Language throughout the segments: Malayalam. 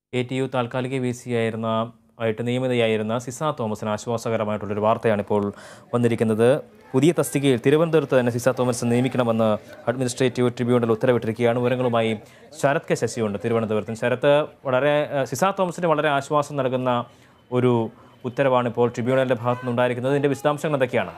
ATU താൽക്കാലിക ആയിട്ട് നിയമിതയായിരുന്ന സിസാത്തോമസിന് ആശ്വാസകരമായിട്ടുള്ളൊരു വാർത്തയാണ് ഇപ്പോൾ വന്നിരിക്കുന്നത്. പുതിയ തസ്തികയിൽ തിരുവനന്തപുരത്ത് തന്നെ സിസാത്തോമസ് നിയമിക്കണമെന്ന് അഡ്മിനിസ്ട്രേറ്റീവ് ട്രിബ്യൂണൽ ഉത്തരവിട്ടിരിക്കുകയാണ്. വിവരങ്ങളുമായി ശരത് കെ ശശിയുണ്ട് തിരുവനന്തപുരത്ത്. ശരത്ത്, സിസാത്തോമസിന് വളരെ ആശ്വാസം നൽകുന്ന ഒരു ഉത്തരവാണ് ഇപ്പോൾ ട്രിബ്യൂണലിൻ്റെ ഭാഗത്തു നിന്നുണ്ടായിരിക്കുന്നത്. ഇതിൻ്റെ വിശദാംശങ്ങൾ എന്തൊക്കെയാണ്?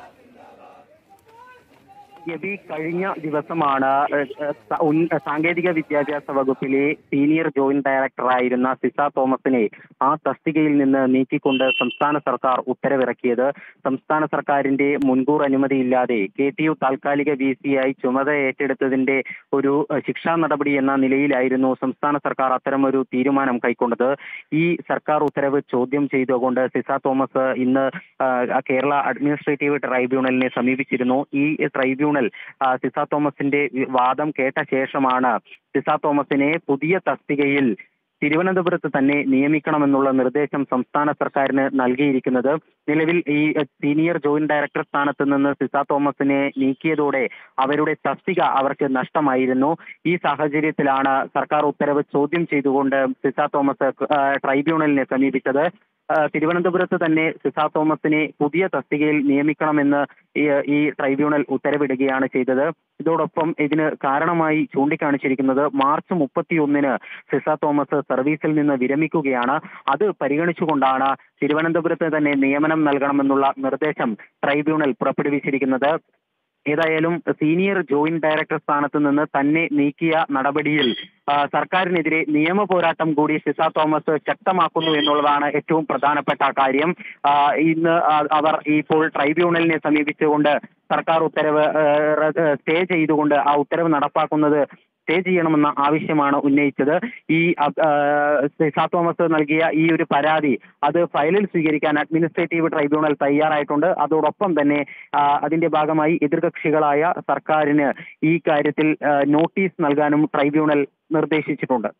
കഴിഞ്ഞ ദിവസമാണ് സാങ്കേതിക വിദ്യാഭ്യാസ വകുപ്പിലെ സീനിയർ ജോയിന്റ് ഡയറക്ടറായിരുന്ന സിസാത്തോമസിനെ ആ തസ്തികയിൽ നിന്ന് നീക്കിക്കൊണ്ട് സംസ്ഥാന സർക്കാർ ഉത്തരവിറക്കിയത്. സംസ്ഥാന സർക്കാരിന്റെ മുൻകൂർ അനുമതിയില്ലാതെ KTU താൽക്കാലിക VC-ആയി ചുമതല ഏറ്റെടുത്തതിന്റെ ഒരു ശിക്ഷാ നടപടി എന്ന നിലയിലായിരുന്നു സംസ്ഥാന സർക്കാർ അത്തരമൊരു തീരുമാനം കൈക്കൊണ്ടത്. ഈ സർക്കാർ ഉത്തരവ് ചോദ്യം ചെയ്തുകൊണ്ട് സിസാത്തോമസ് ഇന്ന് കേരള അഡ്മിനിസ്ട്രേറ്റീവ് ട്രൈബ്യൂണലിനെ സമീപിച്ചിരുന്നു. ഈ ട്രൈബ്യൂണൽ സിസാത്തോമസിന്റെ വാദം കേട്ട ശേഷമാണ് സിസാത്തോമസിനെ പുതിയ തസ്തികയിൽ തിരുവനന്തപുരത്ത് തന്നെ നിയമിക്കണമെന്നുള്ള നിർദ്ദേശം സംസ്ഥാന സർക്കാരിന് നൽകിയിരിക്കുന്നത്. നിലവിൽ ഈ സീനിയർ ജോയിന്റ് ഡയറക്ടർ സ്ഥാനത്ത് നിന്ന് സിസാത്തോമസിനെ നീക്കിയതോടെ അവരുടെ തസ്തിക അവർക്ക് നഷ്ടമായിരുന്നു. ഈ സാഹചര്യത്തിലാണ് സർക്കാർ ഉത്തരവ് ചോദ്യം ചെയ്തുകൊണ്ട് സിസാത്തോമസ് ട്രൈബ്യൂണലിനെ സമീപിച്ചത്. തിരുവനന്തപുരത്ത് തന്നെ സിസാത്തോമസിനെ പുതിയ തസ്തികയിൽ നിയമിക്കണമെന്ന് ഈ ട്രൈബ്യൂണൽ ഉത്തരവിടുകയാണ് ചെയ്തത്. ഇതോടൊപ്പം ഇതിന് കാരണമായി ചൂണ്ടിക്കാണിച്ചിരിക്കുന്നത് മാർച്ച് 31-ന് സിസാത്തോമസ് സർവീസിൽ നിന്ന് വിരമിക്കുകയാണ്. അത് പരിഗണിച്ചുകൊണ്ടാണ് തിരുവനന്തപുരത്ത് തന്നെ നിയമനം നൽകണമെന്നുള്ള നിർദ്ദേശം ട്രൈബ്യൂണൽ പുറപ്പെടുവിച്ചിരിക്കുന്നത്. ഏതായാലും സീനിയർ ജോയിന്റ് ഡയറക്ടർ സ്ഥാനത്ത് നിന്ന് തന്നെ നീക്കിയ നടപടിയിൽ സർക്കാരിനെതിരെ നിയമ പോരാട്ടം കൂടി സിസാത്തോമസ് ശക്തമാക്കുന്നു എന്നുള്ളതാണ് ഏറ്റവും പ്രധാനപ്പെട്ട കാര്യം. ഇന്ന് അവർ ഇപ്പോൾ ട്രൈബ്യൂണലിനെ സമീപിച്ചുകൊണ്ട് സർക്കാർ ഉത്തരവ് സ്റ്റേ ചെയ്തുകൊണ്ട് ആ ഉത്തരവ് നടപ്പാക്കുന്നത് സ്റ്റേ ചെയ്യണമെന്ന ആവശ്യമാണ് ഉന്നയിച്ചത്. ഈ സിസാത്തോമസ് നൽകിയ ഈ ഒരു പരാതി അത് ഫയലിൽ സ്വീകരിക്കാൻ അഡ്മിനിസ്ട്രേറ്റീവ് ട്രൈബ്യൂണൽ തയ്യാറായിട്ടുണ്ട്. അതോടൊപ്പം തന്നെ അതിന്റെ ഭാഗമായി എതിർകക്ഷികളായ സർക്കാരിന് ഈ കാര്യത്തിൽ നോട്ടീസ് നൽകാനും ട്രൈബ്യൂണൽ നിർദ്ദേശിച്ചിട്ടുണ്ട്.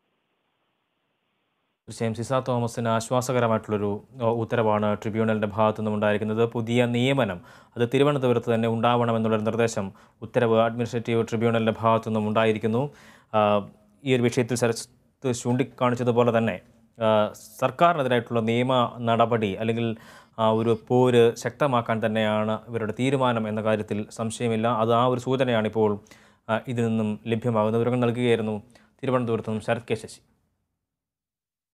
തീർച്ചയായും സിസാത്തോമസിന് ആശ്വാസകരമായിട്ടുള്ളൊരു ഉത്തരവാണ് ട്രിബ്യൂണലിൻ്റെ ഭാഗത്തു നിന്നുണ്ടായിരിക്കുന്നത്. പുതിയ നിയമനം അത് തിരുവനന്തപുരത്ത് തന്നെ ഉണ്ടാവണമെന്നുള്ളൊരു നിർദ്ദേശം ഉത്തരവ് അഡ്മിനിസ്ട്രേറ്റീവ് ട്രിബ്യൂണലിൻ്റെ ഭാഗത്തു നിന്നും ഉണ്ടായിരിക്കുന്നു. ഈ ഒരു വിഷയത്തിൽ ശരത്ത് ചൂണ്ടിക്കാണിച്ചതുപോലെ തന്നെ സർക്കാരിനെതിരായിട്ടുള്ള നിയമ നടപടി അല്ലെങ്കിൽ ഒരു പോര് ശക്തമാക്കാൻ തന്നെയാണ് ഇവരുടെ തീരുമാനം എന്ന കാര്യത്തിൽ സംശയമില്ല. അത് ആ ഒരു സൂചനയാണ് ഇപ്പോൾ ഇതിൽ നിന്നും ലഭ്യമാകുന്നത്. വിവരങ്ങൾ നൽകുകയായിരുന്നു തിരുവനന്തപുരത്ത് നിന്നും ശരത് കെ ശശി.